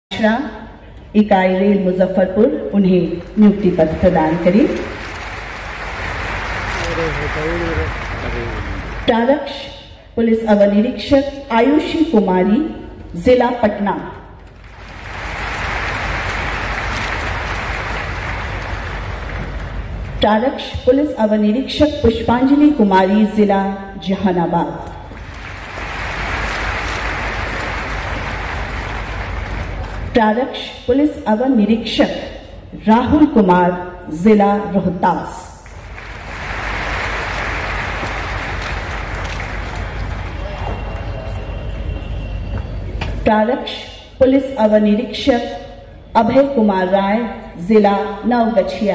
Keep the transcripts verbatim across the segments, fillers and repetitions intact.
इकाई रेल मुजफ्फरपुर उन्हें नियुक्ति पत्र प्रदान करें। प्रारक्ष पुलिस अवर निरीक्षक आयुषी कुमारी, जिला पटना। प्रारक्ष पुलिस अवर निरीक्षक पुष्पांजलि कुमारी, जिला जहानाबाद। प्रारक्ष पुलिस अवर निरीक्षक राहुल कुमार, जिला रोहतास। प्रारक्ष पुलिस अवर निरीक्षक अभय कुमार राय, जिला नवगछिया।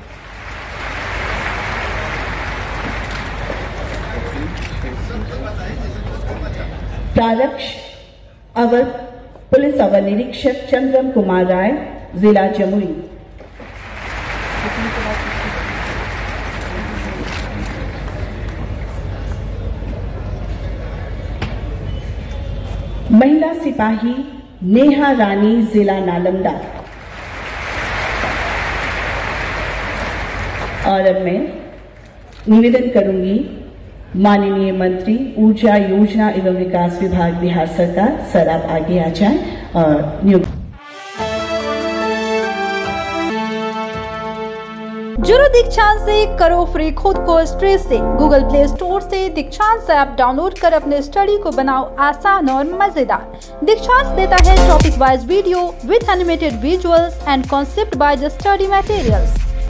प्रारक्ष अवर पुलिस अवर निरीक्षक चंद्रम कुमार राय, जिला जमुई। महिला सिपाही नेहा रानी, जिला नालंदा। और अब मैं निवेदन करूंगी माननीय मंत्री ऊर्जा योजना एवं विकास विभाग बिहार सरकार, सर आप आगे आ जाएं और नियुक्त। जुड़ो दीक्षांत से, करो फ्री खुद को स्ट्रेस से। गूगल प्ले स्टोर से दीक्षांत ऐप डाउनलोड कर अपने स्टडी को बनाओ आसान और मजेदार। दीक्षांत देता है topic wise video with animated visuals and concept by the study materials.